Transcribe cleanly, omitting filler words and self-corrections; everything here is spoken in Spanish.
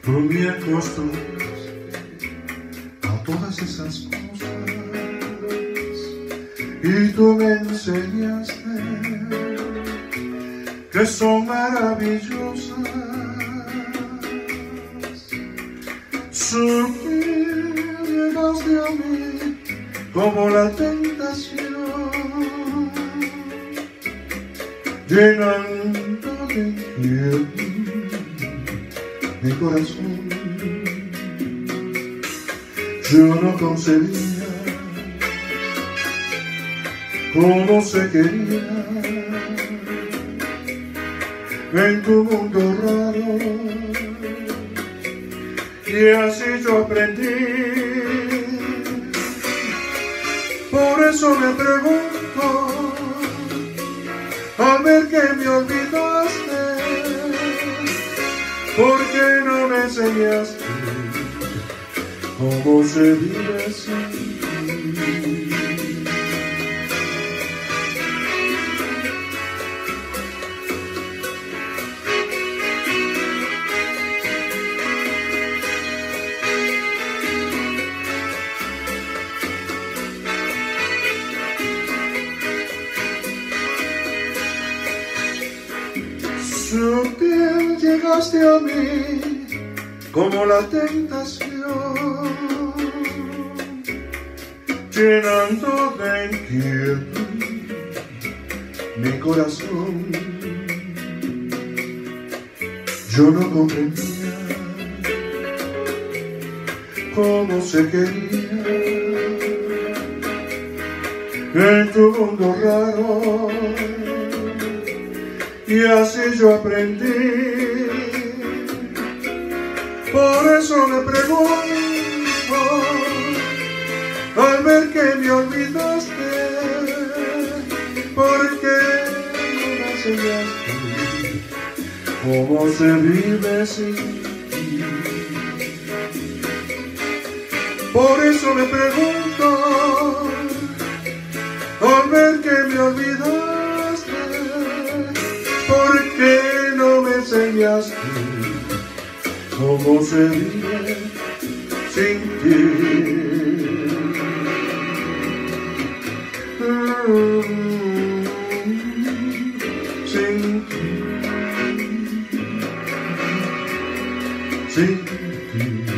Tú me acostumbraste a todas esas cosas y tú me enseñaste que son maravillosas. Sutil llegaste a mí como la tentación, llenando de inquietud mi corazón. Yo no concebía cómo se quería en tu mundo raro, y así yo aprendí. Por eso me pregunto, al ver que me olvidaste, ¿por qué no me enseñaste cómo se vive sin ti? Sutil llegaste a mí como la tentación, llenando de inquietud mi corazón. Yo no comprendía cómo se quería en tu mundo raro, y así yo aprendí. Por eso me pregunto, al ver que me olvidaste, ¿por qué no me enseñaste cómo se vive sin ti? Por eso me pregunto, al ver que me olvidaste, ¿por qué no me enseñaste cómo se vive sin ti? Sin ti, sin ti.